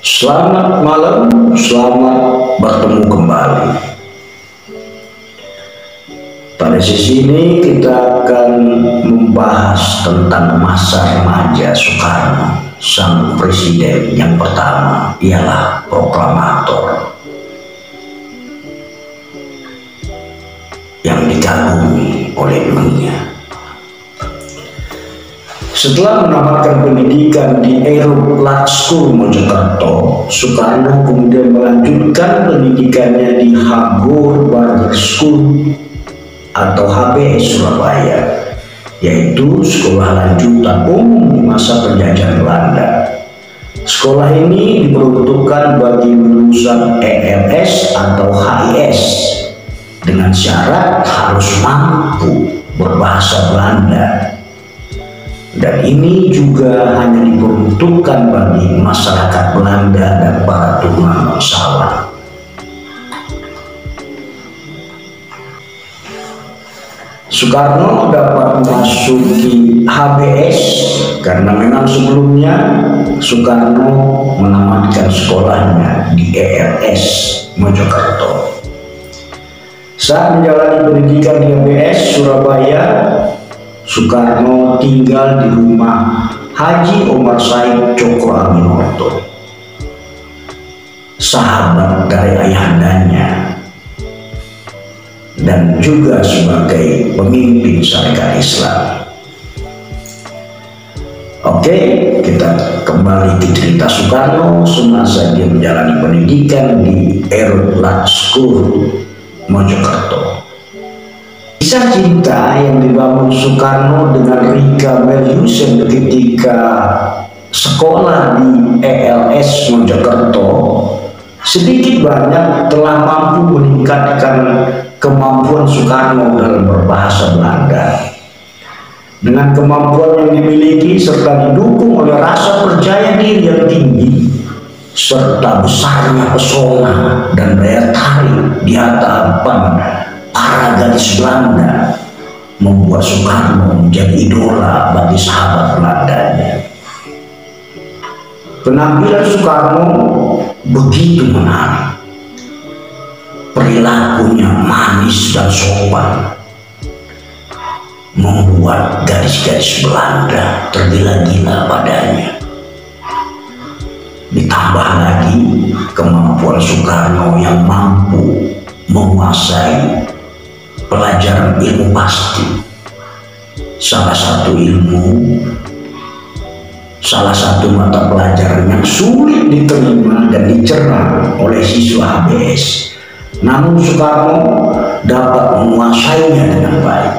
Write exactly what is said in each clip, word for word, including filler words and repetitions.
Selamat malam, selamat bertemu kembali. Pada sesi ini kita akan membahas tentang masa remaja Soekarno, sang presiden yang pertama, ialah proklamator yang dikagumi oleh dunia. Setelah menamatkan pendidikan di Aerob Lat School Mojokerto, Soekarno kemudian melanjutkan pendidikannya di Hagor Barger School atau H B S Surabaya, yaitu sekolah lanjutan umum di masa penjajahan Belanda. Sekolah ini diperuntukkan bagi lulusan E L S atau H I S dengan syarat harus mampu berbahasa Belanda. Dan ini juga hanya diperuntukkan bagi masyarakat Belanda dan para turunan bangsawan. Soekarno dapat memasuki H B S karena memang sebelumnya Soekarno menamatkan sekolahnya di E L S Mojokerto. Saat menjalani pendidikan di H B S Surabaya, Soekarno tinggal di rumah Haji Omar Said Cokroaminoto, sahabat dari ayahandanya dan juga sebagai pemimpin Syarikat Islam. Oke, kita kembali ke cerita Soekarno semasa dia menjalani pendidikan di Aerob Lat School Mojokerto. Kisah cinta yang dibangun Soekarno dengan Rika Meliusen ketika sekolah di E L S Mojokerto sedikit banyak telah mampu meningkatkan kemampuan Soekarno dalam berbahasa Belanda. Dengan kemampuan yang dimiliki serta didukung oleh rasa percaya diri yang tinggi serta besarnya pesona dan daya tarik di hadapan para gadis Belanda, membuat Soekarno menjadi idola bagi sahabat Belandanya. Penampilan Soekarno begitu menarik, perilakunya manis dan sopan, membuat gadis-gadis Belanda tergila-gila padanya. Ditambah lagi kemampuan Soekarno yang mampu menguasai pelajaran ilmu pasti, salah satu ilmu, salah satu mata pelajaran yang sulit diterima dan dicerna oleh siswa H B S. Namun Soekarno dapat menguasainya dengan baik.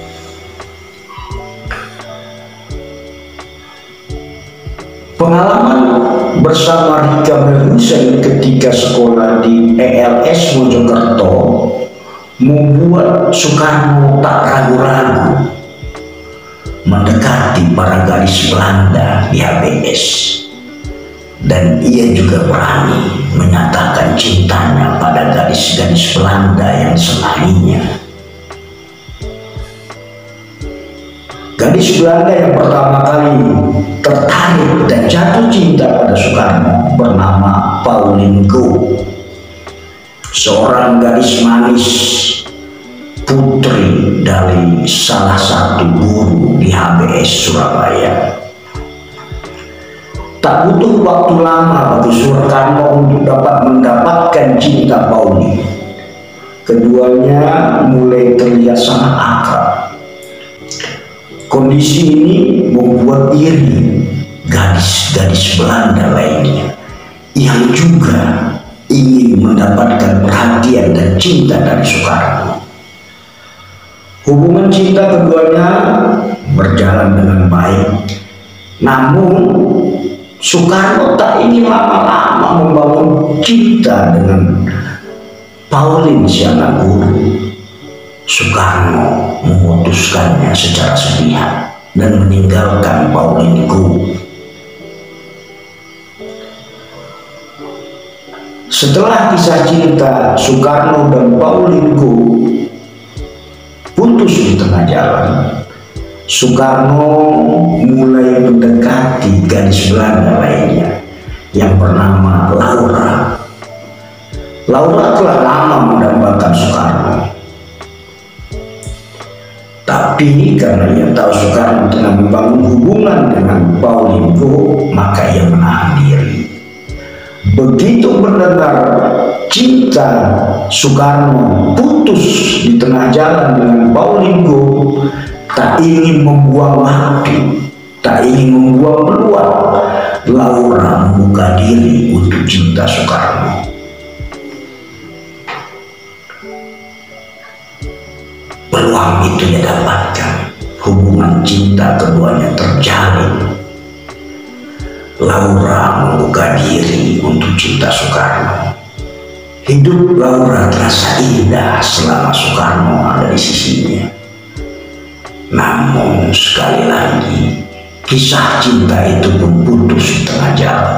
Pengalaman bersama Rika Meliusen ketika sekolah di E L S Mojokerto membuat Soekarno tak ragu-ragu mendekati para gadis Belanda di H B S, dan ia juga berani menyatakan cintanya pada gadis-gadis Belanda yang disenanginya. Gadis Belanda yang pertama kali tertarik dan jatuh cinta pada Soekarno bernama Pauline Go, seorang gadis manis, putri dari salah satu guru di H B S Surabaya. Tak butuh waktu lama bagi Soekarno untuk dapat mendapatkan cinta Pauline. Keduanya mulai terlihat sangat akrab. Kondisi ini membuat iri gadis-gadis Belanda lainnya yang juga ingin mendapatkan perhatian dan cinta dari Soekarno. Hubungan cinta keduanya berjalan dengan baik, namun Soekarno tak ingin lama-lama membangun cinta dengan Pauline si anak guru. Soekarno memutuskannya secara sepihak dan meninggalkan Pauline Go. Setelah kisah cinta Soekarno dan Pauline Go putus di tengah jalan, Soekarno mulai mendekati gadis Belanda lainnya yang bernama Laura. Laura telah lama mendambakan Soekarno, tapi karena ia tahu Soekarno tengah membangun hubungan dengan Pauline Goh, maka ia menahan diri. Begitu mendengar cinta Soekarno putus di tengah jalan dengan Pauline Goh, tak ingin membuang waktu, tak ingin membuang peluang, Laura membuka diri untuk cinta Soekarno. Peluang itu ia dapatkan, hubungan cinta keduanya terjalin. Laura membuka diri untuk cinta Soekarno. Hidup Laura terasa indah selama Soekarno ada di sisinya. Namun sekali lagi, kisah cinta itu pun putus di tengah jalan.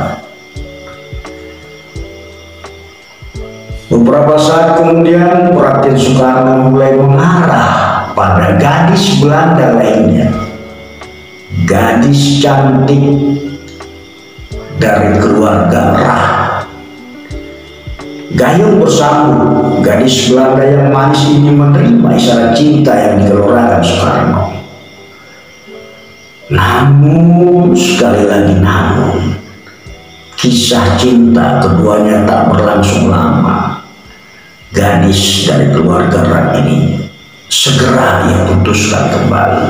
Beberapa saat kemudian perhatian Soekarno mulai mengarah pada gadis Belanda lainnya. Gadis cantik dari keluarga Rah. Gayung bersambut, gadis Belanda yang manis ini menerima isyarat cinta yang digelorakan Soekarno. Namun, sekali lagi namun, kisah cinta keduanya tak berlangsung lama. Gadis dari keluarga Rah ini segera ia putuskan kembali.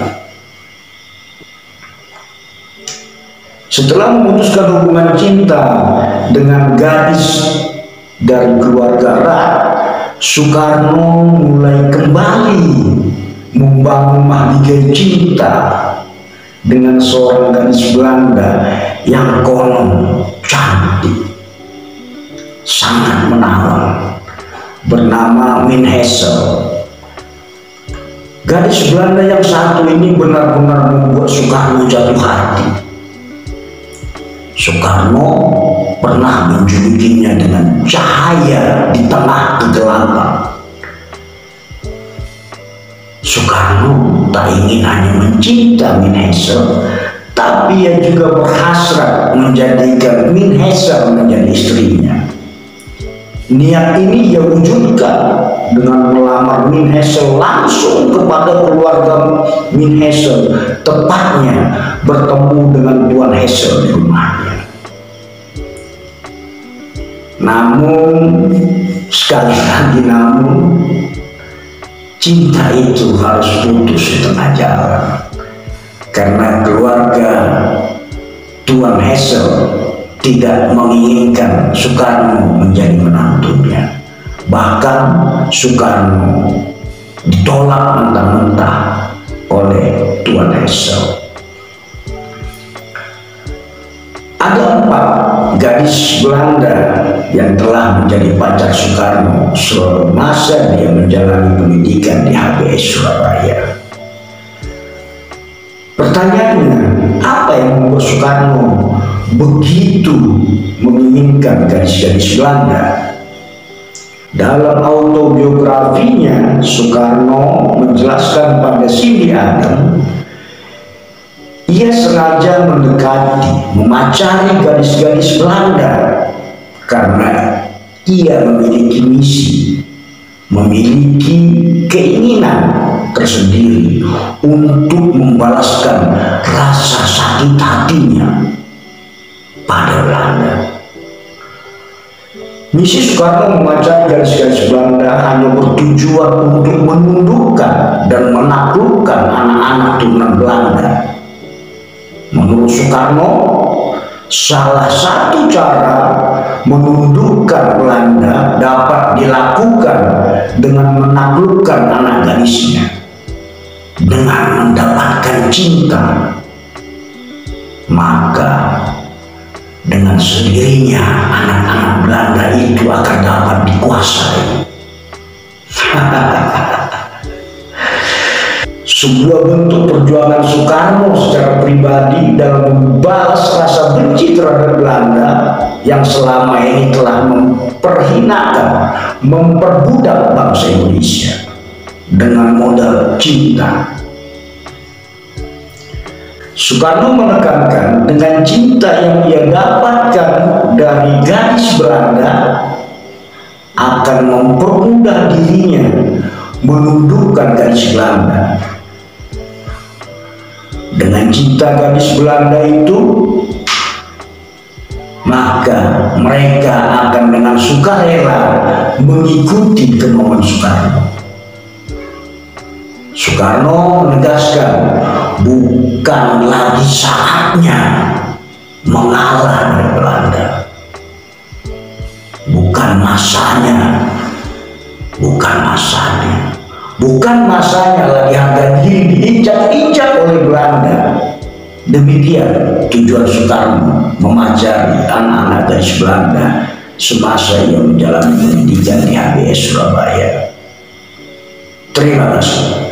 Setelah memutuskan hubungan cinta dengan gadis dari keluarga Rah, Soekarno mulai kembali membangun mahligai cinta dengan seorang gadis Belanda yang konon cantik, sangat menawan, bernama Min Hazel. Gadis Belanda yang satu ini benar-benar membuat Soekarno jatuh hati. Soekarno pernah menjulukinya dengan cahaya di tengah kegelapan. Soekarno tak ingin hanya mencinta Min Hazel, tapi ia juga berhasrat menjadikan Min Hazel menjadi istrinya. Niat ini ia wujudkan dengan melamar Min Hazel langsung kepada keluarga Min Hazel, tepatnya bertemu dengan Tuan Hazel di rumahnya. Namun, sekali lagi namun, cinta itu harus putus di tengah jalan, karena keluarga Tuan Hazel tidak menginginkan Soekarno menjadi menantunya. Bahkan Soekarno ditolak mentah-mentah oleh Tuan Hazel. Ada empat gadis Belanda yang telah menjadi pacar Soekarno semasa dia menjalani pendidikan di H B S Surabaya. Pertanyaannya, apa yang membuat Soekarno begitu menginginkan gadis-gadis Belanda? Dalam autobiografinya, Soekarno menjelaskan pada Cindy Adam, ia sengaja mendekati, memacari gadis-gadis Belanda karena ia memiliki misi, memiliki keinginan tersendiri untuk membalaskan rasa sakit hatinya pada Belanda. Misi Soekarno memacari gadis-gadis Belanda hanya bertujuan untuk menundukkan dan menaklukkan anak-anak turunan Belanda. Menurut Soekarno, salah satu cara menundukkan Belanda dapat dilakukan dengan menaklukkan anak gadisnya, dengan mendapatkan cinta. Maka dengan sendirinya anak-anak Belanda itu akan dapat dikuasai. Sebuah bentuk perjuangan Soekarno secara pribadi dalam membalas rasa benci terhadap Belanda yang selama ini telah memperhinakan, memperbudak bangsa Indonesia dengan modal cinta. Soekarno menekankan dengan cinta yang ia dapatkan dari gadis Belanda akan mempermudah dirinya menundukkan gadis Belanda. Dengan cinta gadis Belanda itu, maka mereka akan dengan sukarela mengikuti kemauan Soekarno. Soekarno menegaskan bukan lagi saatnya mengalah dari Belanda, bukan masanya, bukan masanya, bukan masanya lagi harga diri diinjak-injak oleh Belanda. Demikian tujuan Soekarno memajari anak-anak gadis Belanda semasa ia menjalani pendidikan di H B S Surabaya. Terima kasih.